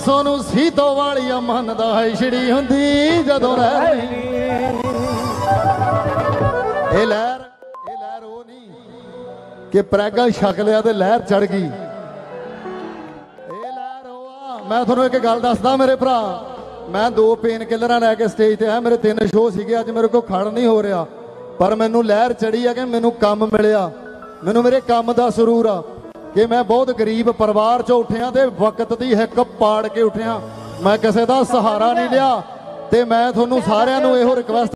ਪਾਸੋਂ ਨੂੰ ਸੀਤੋ ਵਾਲੀਆ ਮਨ ਦਾ ਹੈ ਛਿੜੀ ਹੁੰਦੀ ਜਦੋਂ ਲਹਿਰ ਇਹ ਲਹਿਰ ਉਹ ਨਹੀਂ ਕਿ ਪ੍ਰੈਗਾ ਛਕ ਲਿਆ ਤੇ ਲਹਿਰ ਚੜ ਗਈ। ਇਹ ਲਹਿਰ ਉਹ ਆ, ਮੈਂ ਤੁਹਾਨੂੰ ਇੱਕ ਗੱਲ ਦੱਸਦਾ ਮੇਰੇ ਭਰਾ, ਮੈਂ 2 ਪੇਨ ਕਿਲਰਾਂ ਲੈ ਕੇ ਸਟੇਜ ਤੇ ਆਇਆ, ਮੇਰੇ 3 ਸ਼ੋਅ ਸੀਗੇ, ਅੱਜ ਮੇਰੇ ਕੋਲ ਖੜ ਨਹੀਂ ਹੋ ਰਿਹਾ, ਪਰ ਮੈਨੂੰ ਲਹਿਰ ਚੜੀ ਆ ਕਿ ਮੈਨੂੰ ਕੰਮ ਮਿਲਿਆ, ਮੈਨੂੰ ਮੇਰੇ ਕੰਮ ਦਾ ਸਰੂਰ ਆ ਕਿ ਮੈਂ ਬਹੁਤ ਗਰੀਬ ਪਰਿਵਾਰ ਚੋਂ ਉੱਠਿਆ ਤੇ ਵਕਤ ਦੀ ਹਿੱਕ ਪਾੜ ਕੇ ਉੱਠਿਆ, ਮੈਂ ਕਿਸੇ ਦਾ ਸਹਾਰਾ ਨਹੀਂ ਲਿਆ। ਤੇ ਮੈਂ ਤੁਹਾਨੂੰ ਸਾਰਿਆਂ ਨੂੰ ਇਹੋ ਰਿਕਵੈਸਟ